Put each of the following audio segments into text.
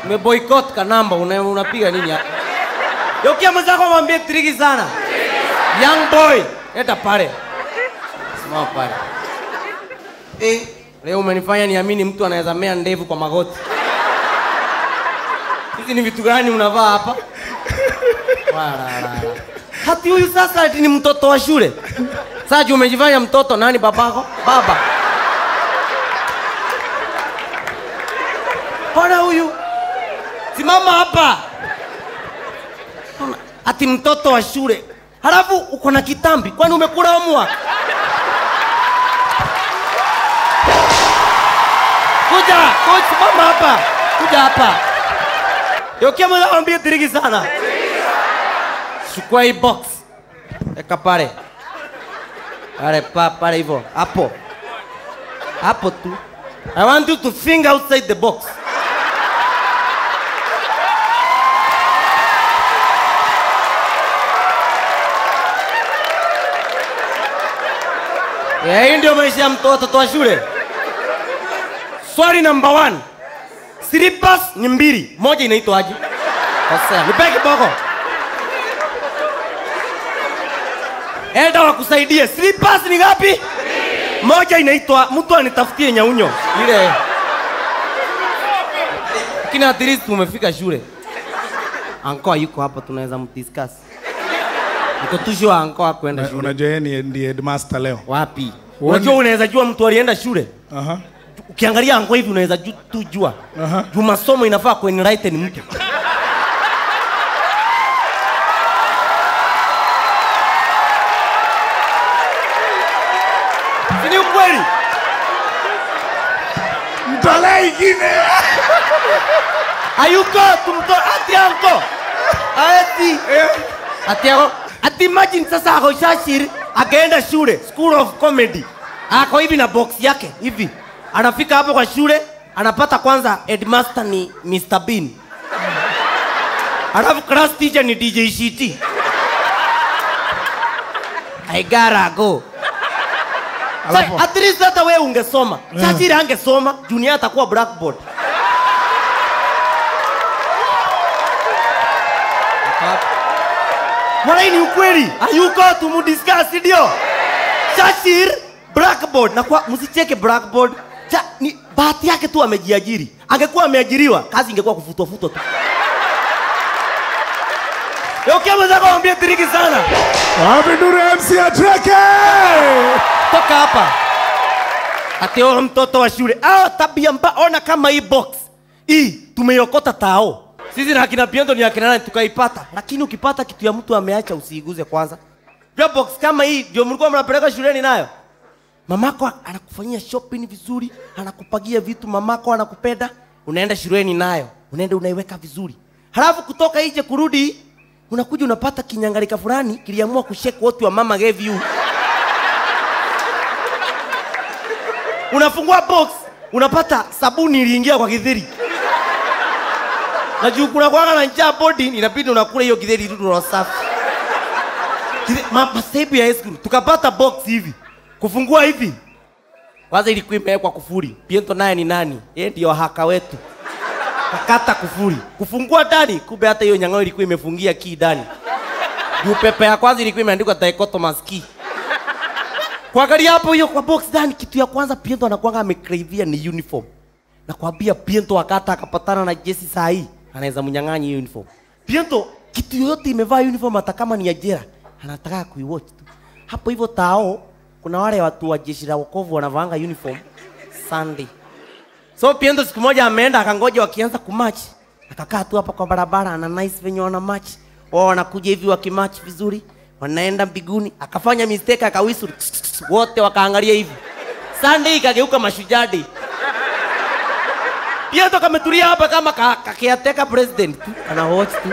Umeboycott ka namba unapiga nini hapa? Yokia mzako mwambie triki sana. Young boy, eta pale. Simama pale. Leo umenifanya niamini mtu anaweza mea ndevu kwa magoti. Hizi ni vitu gani unavaa hapa? Wala. Hati huyu sasa ati ni mtoto wa shule. Sasa umejifanya mtoto, nani babako? Baba. Bwana huyu. Simama hapa. Ati mtoto wa shule. Halafu uko na kitambi. Kwani umekula homework? Kuja, simama hapa. Kuja hapa. Yokia mwambie triki sana. Chukua hii box. Eka pale. Pale hivyo. Hapo. Hapo tu. I want you to finger outside the box. Hii ndio maisha ya mtoto wa shule. Swali number 1. Slippers ni 2. Moja inaitwa aje? Sasa, nipeke boko. Enda wakusaidie. Slippers ni ngapi? 2. Moja inaitwa mtu anitafutie nyaunyo. Ile. Kina at least umefika shule. Anko yuko hapa tunaweza mdiscuss. Niko tujua anko kwenda shule. Unajua yeye ndiye headmaster leo. Wapi? Unajua unaweza jua mtu alienda shule? Ukiangalia anko hivi unaweza tujua. Juu masomo inafaa kuenlighten mtu. Ni ukweli. Mtala ingine. Ayuko tumto ati anko. Ati imagine sasa ako Shashiri akaenda shule, School of Comedy. Ako hivi na box yake hivi. Anafika hapo kwa shule, anapata kwanza headmaster ni Mr. Bean. Alafu class teacher ni DJ Shiti. I gotta go. Alafu at least hata wewe ungesoma. Shashiri angesoma, Junior atakuwa blackboard. Wala ni ukweli. Ayuko tumudiscuss ndio. Shashir blackboard na kwa msicheke blackboard. Ni bahati yake tu amejiajiri. Angekuwa ameajiriwa, kazi ingekuwa kufutwa tu. Yokia mzako mwambie triki sana. Wapi Nuru MC atreke? Toka hapa. Ati mtoto wa shule. Tabia mbaya, ona kama hii box. Hii tumeiokota tao. Sisi na akina Piendo ni akina nani tukaipata. Lakini ukipata kitu ya mtu ameacha usiiguze kwanza. Ndio box kama hii ndio mlikuwa mnapeleka shuleni nayo. Mamako anakufanyia shopping vizuri, anakupagia vitu, mamako anakupenda, unaenda shuleni nayo. Unaenda unaiweka vizuri. Halafu kutoka nje kurudi, unakuja unapata kinyangalika fulani kiliamua kushake what your mama gave you. Unafungua box, unapata sabuni iliingia kwa githeri. Na juu kuna kwanga na njaa body, inabidi unakula hiyo githeri tu ndio safi. Masebu ya school tukapata box hivi. Kufungua hivi. Kwanza ilikuwa imewekwa kufuri. Piento naye ni nani? Yeye ndio haka wetu. Kakata kufuri. Kufungua ndani, kumbe hata hiyo nyang'ao ilikuwa imefungia key ndani. Juu pepe ya kwanza ilikuwa imeandikwa dichotomous key. Kuangalia hapo hiyo kwa box ndani, kitu ya kwanza Piento anakuanga amecravia ni uniform. Na kwambia Piento wakati akapatana na Jesse saa hii, anaweza mnyang'anya hiyo uniform. Piento kitu yote imevaa uniform hata kama ni ya jela, anataka kuiwatch tu. Hapo hivyo tao kuna wale watu wa jeshi la wokovu wanavaanga uniform Sunday. So Piendo siku moja ameenda akangoja wakianza kumatch. Akakaa tu hapa kwa barabara ana nice venye wana match. Wao wanakuja hivi wakimatch vizuri, wanaenda mbinguni. Akafanya mistake akawisuru. Wote wakaangalia hivi. Sunday ikageuka Mashujaa Day. Piendo kametulia hapa kama kakiateka president tu. Ana watch tu.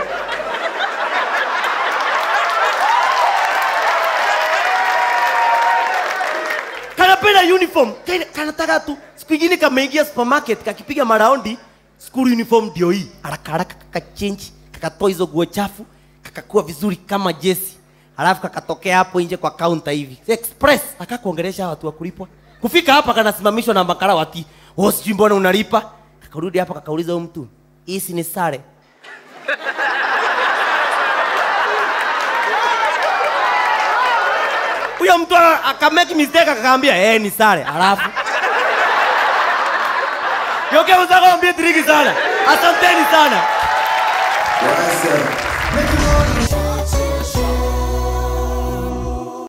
Kanapenda uniform. Kanataka tu. Siku ingine kameingia supermarket kakipiga maraundi, school uniform ndio hii. Haraka kakachange, kakatoa hizo nguo chafu, kakakuwa vizuri kama Jesse. Halafu kakatokea hapo nje kwa counter hivi. Express akakuongelesha watu wa kulipwa. Kufika hapa kanasimamishwa na makara wati. Sijui mbona unalipa? Kakarudi hapa kakauliza huyo mtu. Hii ni sare. Huyo mtu akamake mistake akaambia ni sare. Alafu yoke mzako ambie triki sana. Asanteni sana.